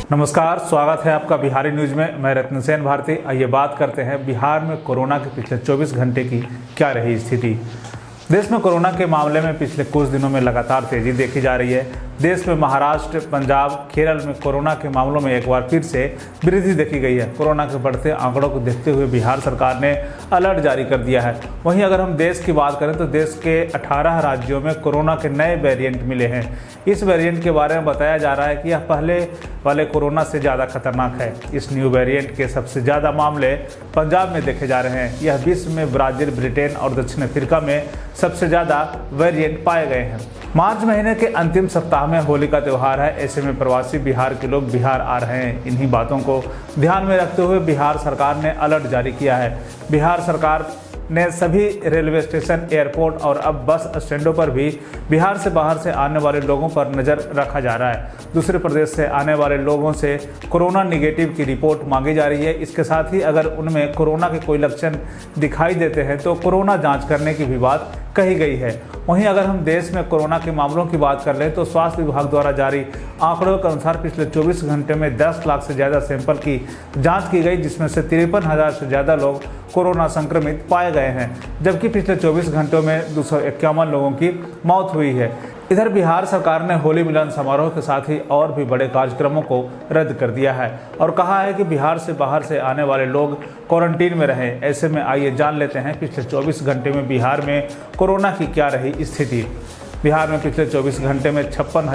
नमस्कार, स्वागत है आपका बिहारी न्यूज में। मैं रत्नसेन भारती। आइए बात करते हैं बिहार में कोरोना के पिछले 24 घंटे की क्या रही स्थिति। देश में कोरोना के मामले में पिछले कुछ दिनों में लगातार तेजी देखी जा रही है। देश में महाराष्ट्र, पंजाब, केरल में कोरोना के मामलों में एक बार फिर से वृद्धि देखी गई है। कोरोना के बढ़ते आंकड़ों को देखते हुए बिहार सरकार ने अलर्ट जारी कर दिया है। वहीं अगर हम देश की बात करें तो देश के 18 राज्यों में कोरोना के नए वेरिएंट मिले हैं। इस वेरिएंट के बारे में बताया जा रहा है कि यह पहले वाले कोरोना से ज़्यादा खतरनाक है। इस न्यू वेरिएंट के सबसे ज़्यादा मामले पंजाब में देखे जा रहे हैं। यह विश्व में ब्राज़ील, ब्रिटेन और दक्षिण अफ्रीका में सबसे ज़्यादा वेरिएंट पाए गए हैं। मार्च महीने के अंतिम सप्ताह में होली का त्यौहार है। ऐसे में प्रवासी बिहार के लोग बिहार आ रहे हैं। इन्हीं बातों को ध्यान में रखते हुए बिहार सरकार ने अलर्ट जारी किया है। बिहार सरकार ने सभी रेलवे स्टेशन, एयरपोर्ट और अब बस स्टैंडों पर भी बिहार से बाहर से आने वाले लोगों पर नज़र रखा जा रहा है। दूसरे प्रदेश से आने वाले लोगों से कोरोना निगेटिव की रिपोर्ट मांगी जा रही है। इसके साथ ही अगर उनमें कोरोना के कोई लक्षण दिखाई देते हैं तो कोरोना जांच करने की भी बात कही गई है। वहीं अगर हम देश में कोरोना के मामलों की बात कर लें तो स्वास्थ्य विभाग द्वारा जारी आंकड़ों के अनुसार पिछले 24 घंटे में 10 लाख से ज़्यादा सैंपल की जांच की गई, जिसमें से 53,000 से ज़्यादा लोग कोरोना संक्रमित पाए गए हैं, जबकि पिछले 24 घंटों में 251 लोगों की मौत हुई है। इधर बिहार सरकार ने होली मिलन समारोह के साथ ही और भी बड़े कार्यक्रमों को रद्द कर दिया है और कहा है कि बिहार से बाहर से आने वाले लोग क्वारंटीन में रहें। ऐसे में आइए जान लेते हैं पिछले 24 घंटे में बिहार में कोरोना की क्या रही स्थिति। बिहार में पिछले 24 घंटे में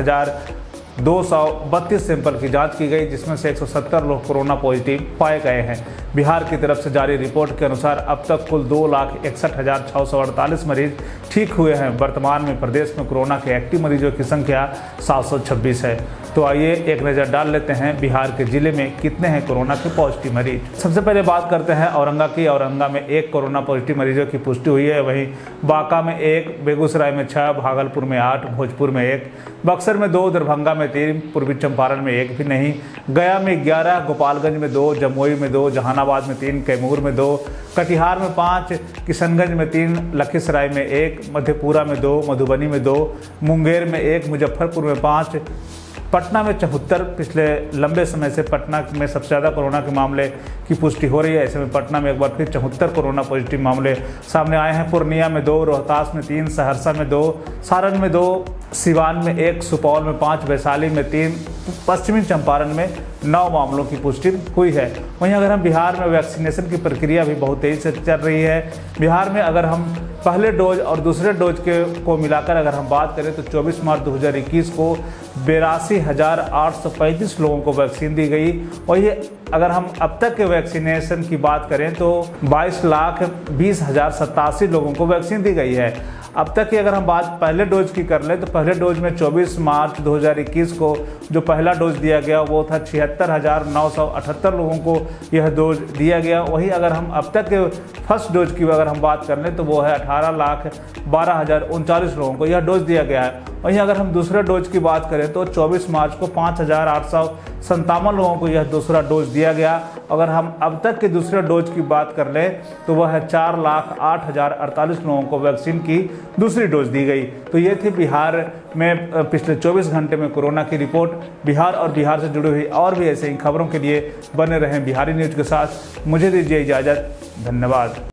56,232 सैंपल की जांच की गई, जिसमें से 170 लोग कोरोना पॉजिटिव पाए गए हैं। बिहार की तरफ से जारी रिपोर्ट के अनुसार अब तक कुल 2,61,648 मरीज ठीक हुए हैं। वर्तमान में प्रदेश में कोरोना के एक्टिव मरीजों की संख्या 726 है। तो आइए एक नज़र डाल लेते हैं बिहार के जिले में कितने हैं कोरोना के पॉजिटिव मरीज। सबसे पहले बात करते हैं औरंगा की। औरंगा में 1 कोरोना पॉजिटिव मरीजों की पुष्टि हुई है। वहीं बांका में 1, बेगूसराय में 6, भागलपुर में 8, भोजपुर में 1, बक्सर में 2, दरभंगा में 3, पूर्वी चंपारण में 1 भी नहीं, गया में 11, गोपालगंज में 2, जमुई में 2, जहानाबाद में 3, कैमूर में 2, कटिहार में 5, किशनगंज में 3, लखीसराय में 1, मधेपुरा में 2, मधुबनी में 2, मुंगेर में 1, मुजफ्फरपुर में 5, पटना में 74। पिछले लंबे समय से पटना में सबसे ज़्यादा कोरोना के मामले की पुष्टि हो रही है। ऐसे में पटना में एक बार फिर 74 कोरोना पॉजिटिव मामले सामने आए हैं। पूर्णिया में 2, रोहतास में 3, सहरसा में 2, सारण में 2, सिवान में 1, सुपौल में 5, वैशाली में 3, पश्चिमी चंपारण में 9 मामलों की पुष्टि हुई है। वहीं अगर हम बिहार में वैक्सीनेशन की प्रक्रिया भी बहुत तेज़ी से चल रही है। बिहार में अगर हम पहले डोज और दूसरे डोज को मिलाकर अगर हम बात करें तो 24 मार्च 2021 को 82,835 लोगों को वैक्सीन दी गई। वही अगर हम अब तक के वैक्सीनेशन की बात करें तो 22,20,087 लोगों को वैक्सीन दी गई है। अब तक की अगर हम बात पहले डोज की कर लें तो पहले डोज में 24 मार्च 2021 को जो पहला डोज दिया गया वो था 76,978 लोगों को यह डोज दिया गया। वही अगर हम अब तक के फर्स्ट डोज की अगर हम बात कर लें तो वो है 18,12,039 लोगों को यह डोज दिया गया है। वहीं अगर हम दूसरे डोज की बात करें तो 24 मार्च को 5,857 लोगों को यह दूसरा डोज दिया गया। अगर हम अब तक के दूसरे डोज की बात कर लें तो वह है 4,08,048 लोगों को वैक्सीन की दूसरी डोज दी गई। तो ये थी बिहार में पिछले 24 घंटे में कोरोना की रिपोर्ट। बिहार और बिहार से जुड़ी हुई और भी ऐसे ही खबरों के लिए बने रहें बिहारी न्यूज के साथ। मुझे दीजिए इजाज़त। धन्यवाद।